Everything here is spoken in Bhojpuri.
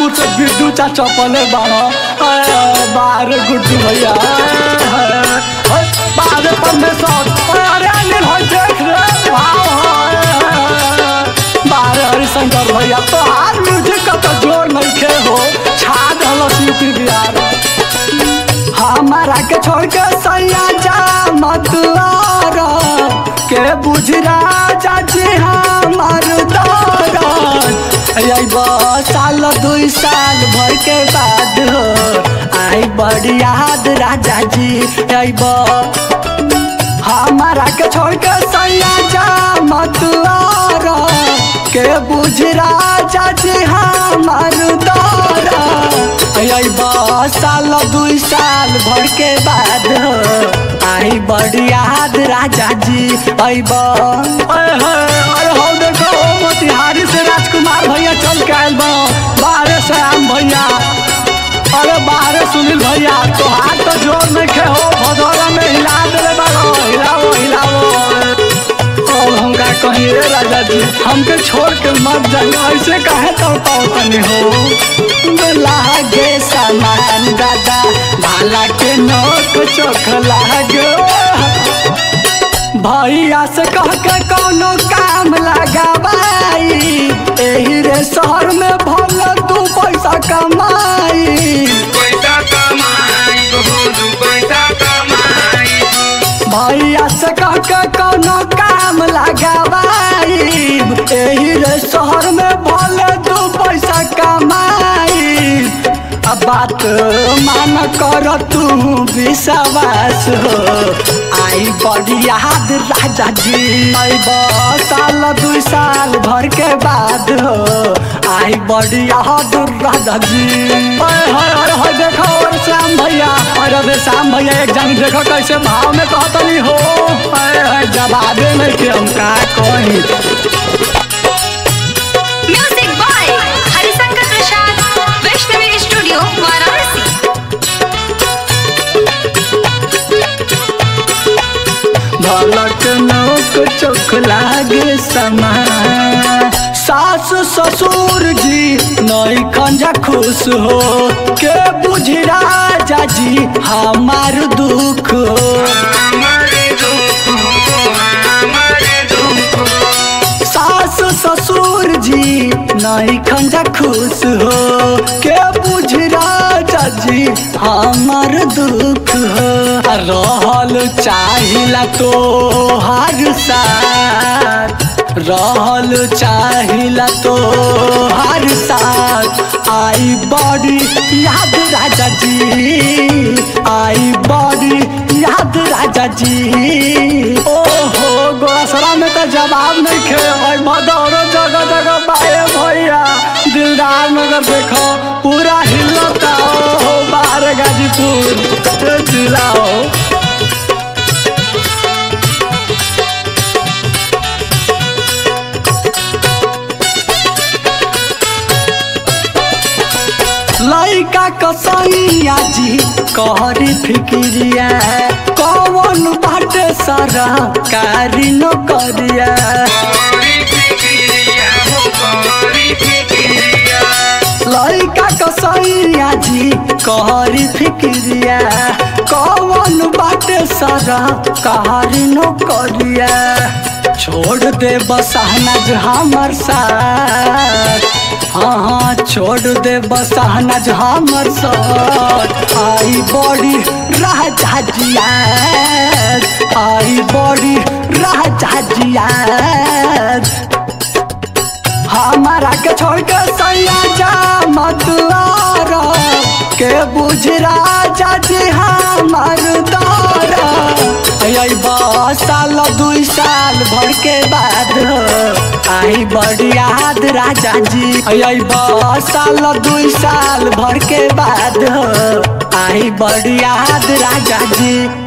से बिट्टू चाचा पले बाड़ा बाहर गुड्डू भैया बाहर परमेश्वर अरे अनिल हो देख रे बाहर हरिशंकर भैया तो हार म्यूजिक का तो जोर नहीं खे हो छा दल यूपी बिहार हमारा के छोड़ के सैया जा मत के बुझ राजा जी हमार साल 2 साल भर के बाद हो आई बड़ी याद राजा जी अब हमारा के छोड़ के सैया जा मत के बुझ राजा जी हमार साल 2 साल भर के बाद हो आई बड़ी याद राजा जी अब अरे हो देखो मोतिहारी से राजकुमार भैया चल के आयल बाहर श्याम भैया अरे बाहर सुनील भैया तो हाथ तो जोर में खे हो भदौरा में हिला दे बारो हिलाओ हिलाओ और हमका कहीं रे राजा जी हमके छोड़ के मत जाइए ऐसे काहे तड़पाओ तनी हो लागे सामान दादा भाला के नोक चोख लागे भैया से कह के कोनो काम लगाबाई एही रे शहर में भल 2 पैसा कमाई भैया से कह के कोनो काम लगाबाई एही रे शहर में भल 2 पैसा कमाई अब बात मान कर तू विश्वास हो आई बड़ी याद राजा जी अब साल 2 साल भर के बाद हो आई बड़ी याद राजा जी अरे देखो और श्याम भैया अरे श्याम भैया एक जन देखो कैसे भाव में कहतनी हो जवाबे में कि हम का कही music by Harishankar Prasad Vaishnavi studio Varanasi भलक नोक चोख लागे समा सास ससुर जी नई खंजा खुश हो के बुझ राजा जी हमार दुख सास ससुर जी नई खंजा खुश हो के बुझ राजा जी हमार दुख हो रहल चाहिला तो हर साथ रहल चाहिला तो हर साथ आई बड़ी याद राजा जी आई बड़ी याद राजा जी ओहो गोसरा में तो जवाब नहीं खे मदौरो जगह जगह बाए भैया दिलदार नगर देखो पूरा हिलता हो बाहर गाजीपुर जिला हो लइका कसैया जी कहरी फिक्रिया कौन बाटे सारा कारी नौकरिया लइका कसैया जी कहरी फिक्रिया कौन बाटे सारा कारी नौकरिया छोड़ दे बसहनाज हमर साथ हाँ छोड़ दे बसहनाज हमर साथ आई बड़ी राजा जिया आई बड़ी राजा जिया हमारा के छोड़ के सैया जा मत के बुझ राजा जी हमार साल 2 साल भर के बाद हो आई बड़ी याद राजा जी साल 2 साल भर के बाद हो आई बड़ी याद राजा जी।